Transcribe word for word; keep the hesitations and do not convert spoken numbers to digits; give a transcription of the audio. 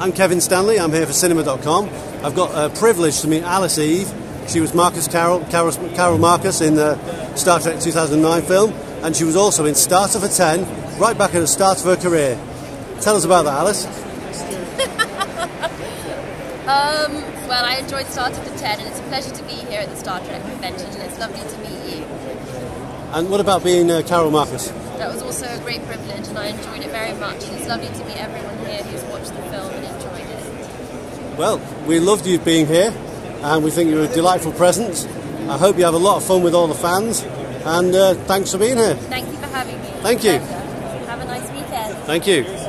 I'm Kevin Stanley, I'm here for cinema dot com. I've got a privilege to meet Alice Eve. She was Marcus Carroll, Carol, Carol Marcus in the Star Trek two thousand nine film, and she was also in Starter for ten, right back at the start of her career. Tell us about that, Alice. um, well, I enjoyed Starter for ten, and it's a pleasure to be here at the Star Trek convention, and it's lovely to meet you. And what about being uh, Carol Marcus? That was also a great privilege, and I enjoyed it very much, and it's lovely to meet everyone here who's watched the film and enjoyed it. Well, we loved you being here, and we think you're a delightful presence. I hope you have a lot of fun with all the fans, and uh, thanks for being here. Thank you for having me. Thank you. Have a nice weekend. Thank you.